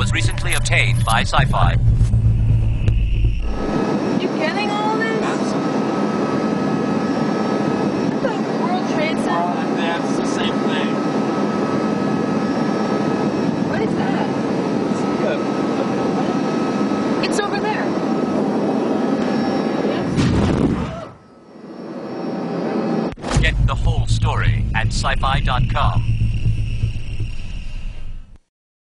was recently obtained by Sci-Fi. You getting all this? The World Trade Center? That's the same thing. What is that? It's over there. Get the whole story at sci-fi.com.